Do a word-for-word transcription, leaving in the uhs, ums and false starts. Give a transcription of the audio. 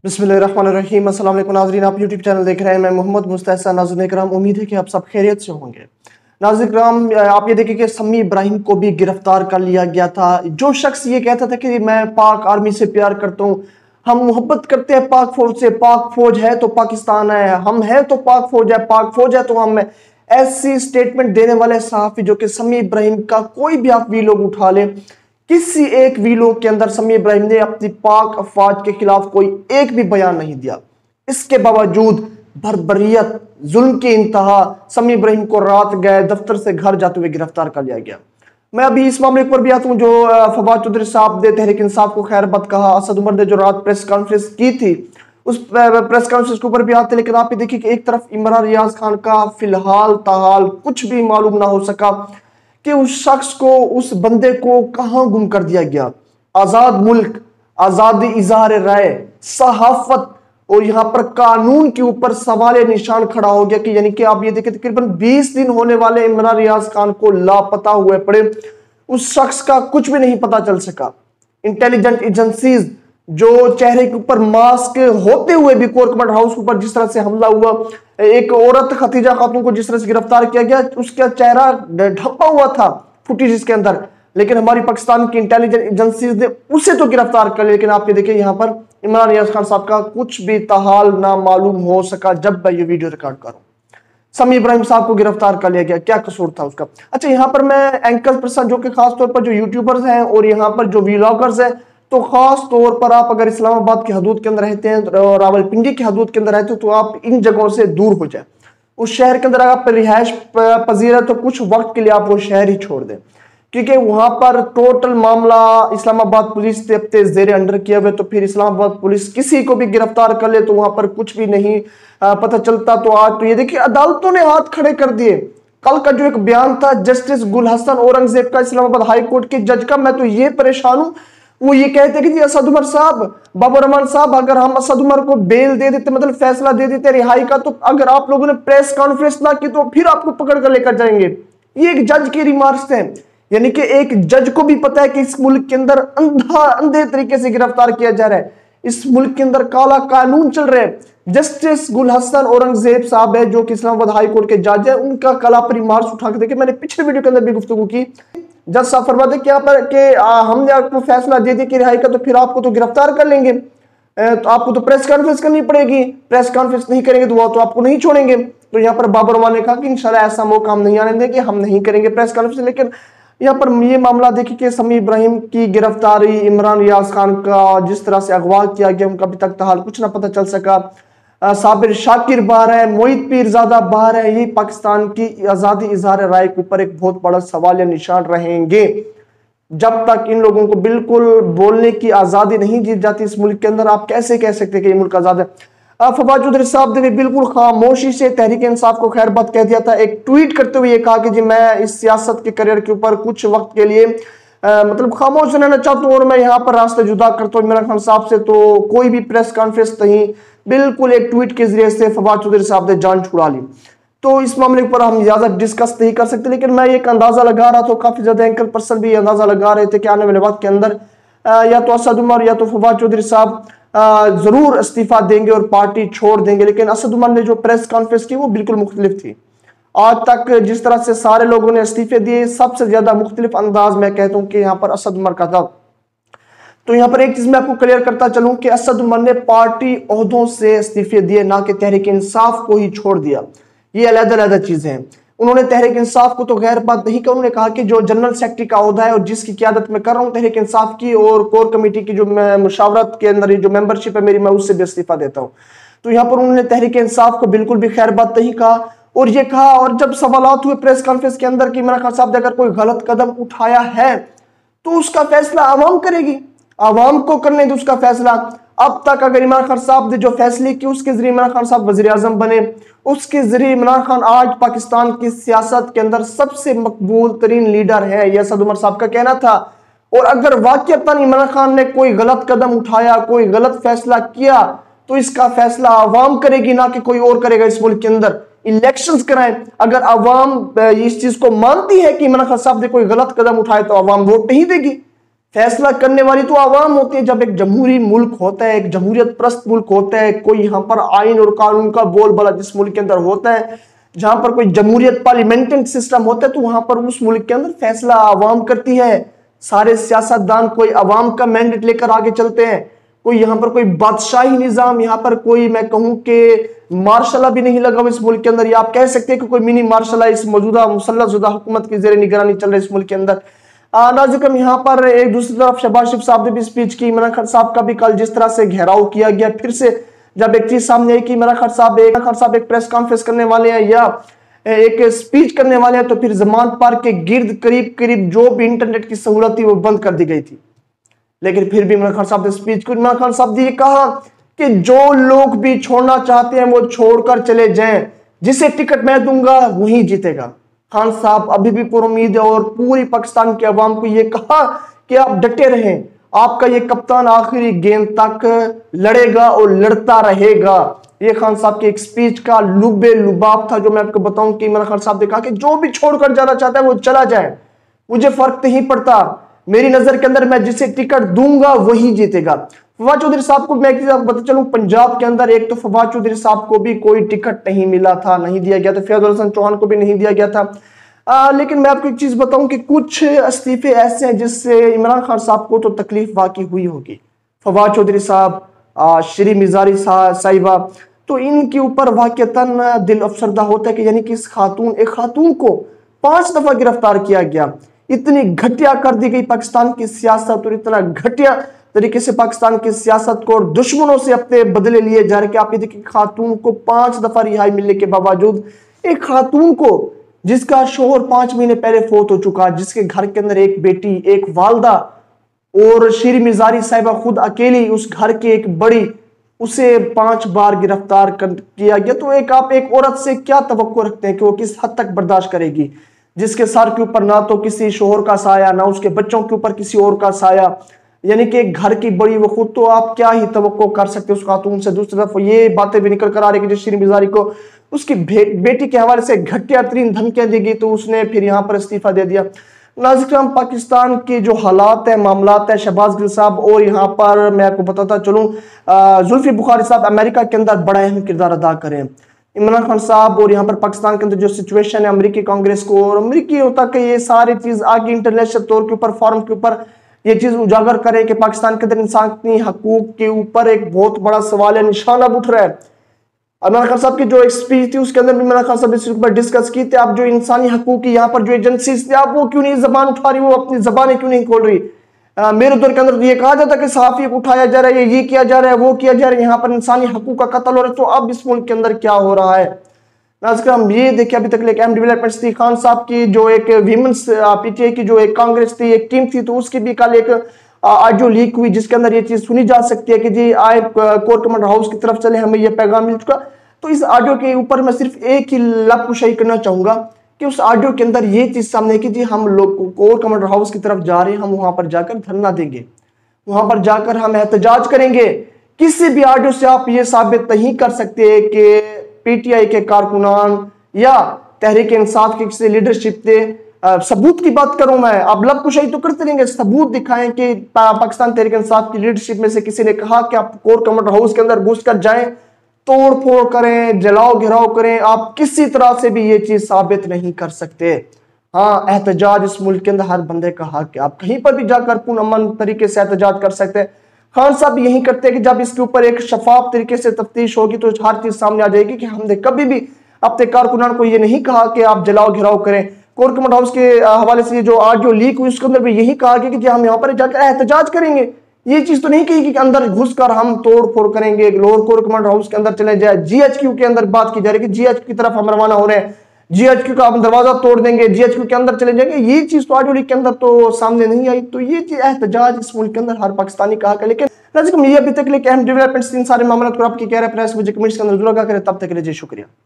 बिस्मिल्लाहिर्रहमानिर्रहीम। अस्सलाम वालेकुम नाज़रीन, आप यूट्यूब चैनल देख रहे हैं। मैं मोहम्मद मुस्तैसा। नाज़रीन किराम, उम्मीद है कि आप सब खैरियत से होंगे। नाज़रीन किराम, आप ये देखिए कि सम्मी इब्राहिम को भी गिरफ्तार कर लिया गया था। जो शख्स ये कहता था कि मैं पाक आर्मी से प्यार करता हूँ, हम मोहब्बत करते हैं पाक फौज से, पाक फौज है तो पाकिस्तान है, हम है तो पाक फौज है, पाक फौज है तो हम है, ऐसी स्टेटमेंट देने वाले सहाफी जो कि सम्मी इब्राहिम का कोई भी आप वीलॉग उठा ले, किसी एक वीलॉग के अंदर सम्मी इब्राहिम ने अपनी पाक अफवाज के खिलाफ कोई एक भी बयान नहीं दिया। इसके बावजूद बर्बरियत, जुल्म की इंतहा, सम्मी इब्राहिम को रात गए दफ्तर से घर जाते हुए गिरफ्तार कर लिया गया। मैं अभी इस मामले पर भी आता हूँ जो फवाद चौधरी साहब ने तहरीक इंसाफ को खैरबद कहा। असद उमर ने जो रात प्रेस कॉन्फ्रेंस की थी, उस प्रेस कॉन्फ्रेंस के ऊपर भी आते, लेकिन आप ये देखिए कि एक तरफ इमरान रियाज खान का फिलहाल ताहाल कुछ भी मालूम ना हो सका कि उस शख्स को, उस बंदे को कहां गुम कर दिया गया। आजाद मुल्क, आजादी इजहार राय, सहाफत और यहां पर कानून के ऊपर सवाल निशान खड़ा हो गया कि यानी कि आप ये देखिए तकरीबन बीस दिन होने वाले इमरान रियाज खान को लापता हुए पड़े, उस शख्स का कुछ भी नहीं पता चल सका। इंटेलिजेंट एजेंसीज जो चेहरे के ऊपर मास्क होते हुए भी कोर कमांड हाउस के ऊपर जिस तरह से हमला हुआ, एक औरत खतीजा खातून को जिस तरह से गिरफ्तार किया गया, उसका चेहरा ढपा हुआ था फुटेज इसके अंदर, लेकिन हमारी पाकिस्तान की इंटेलिजेंस एजेंसीज ने उसे तो गिरफ्तार कर लिया। लेकिन आप ये देखिए यहाँ पर इमरान रियाज खान साहब का कुछ भी ताहाल ना मालूम हो सका जब मैं ये वीडियो रिकॉर्ड करूं। सम्मी इब्राहिम साहब को गिरफ्तार कर लिया गया, क्या कसूर था उसका? अच्छा, यहाँ पर मैं एंकर पर्सन जो कि खासतौर पर जो यूट्यूबर्स हैं और यहाँ पर जो व्लॉगर्स हैं, तो खास तौर पर आप अगर इस्लामाबाद की हदूद के अंदर रहते हैं, रावलपिंडी की हदूद के अंदर रहते हो, तो आप इन जगहों से दूर हो जाए। उस शहर के अंदर अगर आप रिहायश पजीर है तो कुछ वक्त के लिए आप वो शहर ही छोड़ दें, क्योंकि वहां पर टोटल मामला इस्लामाबाद पुलिस ने अपने जेर अंडर किया हुआ। तो फिर इस्लामाबाद पुलिस किसी को भी गिरफ्तार कर ले तो वहां पर कुछ भी नहीं पता चलता। तो आज तो ये देखिए अदालतों ने हाथ खड़े कर दिए। कल का जो एक बयान था जस्टिस गुल हसन औरंगजेब का, इस्लामाबाद हाई कोर्ट के जज का, मैं तो ये परेशान हूं। वो ये कहते कि जी असद उमर साहब, बाबर रहमान साहब, अगर हम असद उमर को बेल दे देते, मतलब फैसला दे देते रिहाई का, तो अगर आप लोगों ने प्रेस कॉन्फ्रेंस ना की तो फिर आपको पकड़ कर लेकर जाएंगे। ये एक जज की रिमार्क्स हैं, यानी कि एक जज को भी पता है कि इस मुल्क के अंदर अंधा अंधे तरीके से गिरफ्तार किया जा रहा है, इस मुल्क के अंदर काला कानून चल रहा है। जस्टिस गुल हसन औरंगजेब साहब है जो कि इस्लामाबाद हाई कोर्ट के जज है, उनका कला पर रिमार्क्स उठा के देखिए, मैंने पिछले वीडियो के अंदर भी गुफ्तगू की। जज साहब फरमाते क्या पर कि हमने आपको फैसला दे दिया कि रिहाई का, तो फिर आपको तो गिरफ्तार कर लेंगे, तो आपको तो प्रेस कॉन्फ्रेंस करनी पड़ेगी, प्रेस कॉन्फ्रेंस नहीं करेंगे तो वो तो आपको नहीं छोड़ेंगे। तो यहाँ पर बाबर रहमान ने कहा कि इंशाल्लाह ऐसा मौका हम नहीं आने देंगे, हम नहीं करेंगे प्रेस कॉन्फ्रेंस। लेकिन यहाँ पर ये मामला देखिए कि सम्मी इब्राहिम की गिरफ्तारी, इमरान रियाज खान का जिस तरह से अगवा किया गया, उनका अभी तक ताहाल कुछ ना पता चल सका। साबिर शाकिर बाहर है, मोहित पीरजादा बाहर है, ये पाकिस्तान की आजादी इजहार राय के ऊपर एक बहुत बड़ा सवाल या निशान रहेंगे। जब तक इन लोगों को बिल्कुल बोलने की आजादी नहीं दी जाती इस मुल्क के अंदर, आप कैसे कह सकते कि ये मुल्क आजाद है? फवाद चौधरी साहब ने बिल्कुल खामोशी से तहरीक इंसाफ को खैरबद कह दिया था। एक ट्वीट करते हुए ये कहा कि जी मैं इस सियासत के करियर के ऊपर कुछ वक्त के लिए आ, मतलब खामोश रहना चाहता हूँ और मैं यहाँ पर रास्ते जुदा करता हूँ इमरान खान साहब से, तो कोई भी प्रेस कॉन्फ्रेंस नहीं। बिल्कुल एक ट्वीट के जरिए से फवाद चौधरी साहब ने जान छुड़ा ली। तो इस मामले पर हम ज्यादा डिस्कस नहीं कर सकते, लेकिन मैं एक अंदाजा लगा रहा था, काफी ज्यादा एंकर पर्सन भी अंदाजा लगा रहे थे कि आने वाले वक्त के अंदर या तो असद उमर या तो फवाद चौधरी साहब जरूर इस्तीफा देंगे और पार्टी छोड़ देंगे। लेकिन असद उमर ने जो प्रेस कॉन्फ्रेंस की वो बिल्कुल मुख्तलिफ थी। आज तक जिस तरह से सारे लोगों ने इस्तीफे दिए, सबसे ज्यादा मुख्तलिफ अंदाज मैं कहता हूं कि यहाँ पर असद उमर का था। तो यहाँ पर एक चीज मैं आपको क्लियर करता चलूं कि असद उमर ने पार्टी ओहदों से इस्तीफे दिए, ना कि तहरीक इंसाफ को ही छोड़ दिया। ये अलग-अलग चीजें हैं। उन्होंने तहरीक इंसाफ को तो गैर बात नहीं कहा, उन्होंने कहा कि जो जनरल सेक्रेटरी का ओहदा है और जिसकी क़यादत मैं कर रहा हूँ तहरीक इंसाफ की और कोर कमेटी की जो मुशावरत के अंदर जो मेंबरशिप है मेरी, मैं उससे भी इस्तीफा देता हूँ। तो यहाँ पर उन्होंने तहरीक इंसाफ को बिल्कुल भी खैर बात नहीं कहा और ये कहा, और जब सवालात हुए प्रेस कॉन्फ्रेंस के अंदर कि इमरान खान साहब ने अगर कोई गलत कदम उठाया है तो उसका फैसला आवाम करेगी, आवाम को करने दो उसका फैसला। अब तक अगर इमरान खान साहब ने जो फैसले किए उसके जरिए इमरान खान साहब वजीर आजम बने, उसके जरिए इमरान खान आज पाकिस्तान की सियासत के अंदर सबसे मकबूल तरीन लीडर है, यह असद उमर साहब का कहना था। और अगर वाकईतन इमरान खान ने कोई गलत कदम उठाया, कोई गलत फैसला किया, तो इसका फैसला आवाम करेगी, ना कि कोई और करेगा। इस मुल्क के अंदर इलेक्शंस कराएं, अगर आवाम इस चीज को मानती है कि इमरान खान साहब ने कोई गलत कदम उठाए तो आवाम वोट नहीं देगी, फैसला करने वाली तो आवाम होती है। जब एक जमहूरी मुल्क होता है, एक जमहूरियत प्रस्त मुल्क होता है, कोई यहाँ पर आइन और कानून का बोलबाला जिस मुल्क के अंदर होता है, जहां पर कोई जमहूरियत पार्लियामेंट्री सिस्टम होता है, तो वहां पर उस मुल्क के अंदर फैसला आवाम करती है। सारे सियासतदान कोई अवाम का मैंडेट लेकर आगे चलते हैं। कोई यहाँ पर कोई बादशाही निजाम, यहाँ पर कोई मैं कहूं कि मार्शल भी नहीं लगा हुआ इस मुल्क के अंदर, या आप कह सकते हैं कि कोई मिनी मार्शल इस मौजूदा मुसल्लतशुदा हुकूमत की जेर निगरानी चल रही है इस मुल्क के अंदर। नाज़िर, यहाँ पर एक दूसरी तरफ शहबाज शरीफ साहब ने भी स्पीच की, इमरान खान साहब का भी कल जिस तरह से घेराव किया गया, फिर से जब एक चीज सामने आई कि इमरान खान साहब एक खान साहब एक प्रेस कॉन्फ्रेंस करने वाले हैं या एक स्पीच करने वाले हैं, तो फिर जमानत पार्क के गिर्द करीब करीब जो भी इंटरनेट की सहूलत थी वो बंद कर दी गई थी। लेकिन फिर भी इमरान खान साहब ने स्पीच की। इमरान खान साहब ने ये कहा कि जो लोग भी छोड़ना चाहते हैं वो छोड़कर चले जाएं, जिसे टिकट मैं दूंगा वही जीतेगा। खान साहब अभी भी पुरुमीद है और पूरी पाकिस्तान के अवाम को ये कहा कि आप डटे रहें, आपका ये कप्तान आखिरी गेंद तक लड़ेगा और लड़ता रहेगा। ये खान साहब की एक स्पीच का लुबे लुबाब था, जो मैं आपको बताऊं कि इमरान खान साहब ने कहा कि जो भी छोड़कर जाना चाहता है वो चला जाए, मुझे फर्क नहीं पड़ता, मेरी नजर के अंदर मैं जिसे टिकट दूंगा वही जीतेगा। फवाद चौधरी साहब को मैं एक चीज आपको बता चलूं, पंजाब के अंदर एक तो फवाद चौधरी साहब को भी कोई टिकट नहीं मिला था, नहीं दिया गया था, फैजुल हसन चौहान को भी नहीं दिया गया था। आ, लेकिन मैं आपको एक चीज बताऊं कि कुछ इस्तीफे ऐसे हैं जिससे इमरान खान साहब को तो तकलीफ वाकई हुई होगी। फवाद चौधरी साहब, श्री मिजारी साहिबा, तो इनके ऊपर वाकईतन दिल अफसरदा होता है कि यानी कि इस खातून एक खातून को पांच दफा गिरफ्तार किया गया, इतनी घटिया कर दी गई पाकिस्तान की सियासत और इतना घटिया तरीके से पाकिस्तान की सियासत को और दुश्मनों से अपने बदले लिए जा रहे कि आप ये देखिए खातून को पांच दफा रिहाई मिलने के बावजूद, एक खातून को जिसका शोहर पांच महीने पहले फोत हो चुका, जिसके घर के अंदर एक बेटी, एक वालदा और श्री मिजारी साहिबा खुद अकेली उस घर की एक बड़ी, उसे पांच बार गिरफ्तार कर किया गया। तो एक आप एक औरत से क्या तवक्को रखते हैं कि वो किस हद तक बर्दाश्त करेगी, जिसके सर के ऊपर ना तो किसी शोहर का साया, ना उसके बच्चों के ऊपर किसी और का साया, यानी कि एक घर की बड़ी वो खुद, तो आप क्या ही तवक्को कर सकते उस खातून से। दूसरी तरफ ये बातें भी निकल कर आ रही कि श्री मिजारी को उसकी बेटी के हवाले से घटिया तरीन धमकियां दी गई, तो उसने फिर यहाँ पर इस्तीफा दे दिया। नाज़िर, पाकिस्तान के जो हालात है, मामलात है, शहबाज गिल साहब और यहाँ पर मैं आपको बताता चलूँ जुल्फी बुखारी साहब अमेरिका के अंदर बड़ा अहम किरदार अदा करें। इमरान खान साहब और यहाँ पर पाकिस्तान के अंदर जो सिचुएशन है, अमेरिकी कांग्रेस को और अमेरिकी होता कि ये सारी चीज आगे इंटरनेशनल तौर के ऊपर फॉरम के ऊपर ये चीज उजागर करें कि पाकिस्तान के अंदर इंसानी हकूक के ऊपर एक बहुत बड़ा सवाल है, निशान अब उठ रहा है। इमरान खान साहब की जो एक स्पीच थी उसके अंदर भी इमरान खान साहब ने इसके ऊपर डिस्कस की थी, आप जो इंसानी हकूक की यहाँ पर जो एजेंसीज थी, आप वो क्यों नहीं जबान उठा रही, वो अपनी जबानें क्यों नहीं खोल रही। आ, मेरे दौर के अंदर ये कहा जाता कि सहाफी को उठाया जा रहा है, ये किया जा रहा है, वो किया जा रहा है, यहाँ पर इंसानी हकूक का कत्ल हो रहा है, तो अब इस मुल्क के अंदर क्या हो रहा है। नाज़िर, हम ये देखिए अभी तक एक अहम डेवलपमेंट्स थी, खान साहब की जो एक वीमेंस पीटीआई की जो एक कांग्रेस थी, एक टीम थी, तो उसकी भी कल एक ऑडियो लीक हुई जिसके अंदर ये चीज सुनी जा सकती है कि जी आए कोर कमांडर हाउस की तरफ चले, हमें ये पैगाम मिल चुका। तो इस ऑडियो के ऊपर मैं सिर्फ एक ही लफ्ज़ करना चाहूंगा कि उस ऑडियो के अंदर ये चीज सामने है कि जी हम लोग कोर कमांडर हाउस की तरफ जा रहे हैं, हम वहां पर जाकर धरना देंगे, वहां पर जाकर हम एहतजाज करेंगे। किसी भी ऑडियो से आप ये साबित नहीं कर सकते कि पीटीआई के कारकुनान या तहरीक इंसाफ की किसी लीडरशिप ने, सबूत की बात करूं मैं, आप लब कुशाई तो करते रहेंगे, सबूत दिखाएं कि पाकिस्तान तहरीक इंसाफ की लीडरशिप में से किसी ने कहा कि आप कोर कमांडर हाउस के अंदर घुस कर जाएं, तोड़ फोड़ करें, जलाओ घिराव करें, आप किसी तरह से भी ये चीज साबित नहीं कर सकते। हाँ, एहतजाज इस मुल्क के अंदर हर बंदे का हक है, आप कहीं पर भी जाकर पूर्ण अमन तरीके से एहतजाज कर सकते हैं। खान साहब यही करते हैं कि जब इसके ऊपर एक शफाफ तरीके से तफ्तीश होगी तो हर चीज सामने आ जाएगी कि हमने कभी भी अपने कारकुनान को ये नहीं कहा कि आप जलाओ घिराव करें। कोर कमांड हाउस के हवाले से जो आज जो लीक हुई उसके अंदर भी यही कहा कि, कि हम यहाँ पर जाकर एहतजाज करेंगे, ये चीज तो नहीं कही कि अंदर घुसकर हम तोड़ फोड़ करेंगे, लोअर कोर कमांड हाउस के अंदर चले जाए। जीएचक्यू के अंदर बात की जा रही है कि जीएचक्यू की तरफ हम रवाना हो रहे हैं, जीएचक्यू का हम दरवाजा तोड़ देंगे, जीएचक्यू के अंदर चले जाएंगे, ये चीज तो ऑडियो लीक के अंदर तो सामने नहीं आई। तो ये चीज एहतजाज इस मुल्क के अंदर हर पाकिस्तानी कहा है। लेकिन ये अभी तक लेके अहम डेवलपमेंट्स इन सारे मामलों पर आपकी क्या राय है, प्रेस मुझे कमेंट्स के अंदर जरूर करें। तब तक के लिए जी शुक्रिया।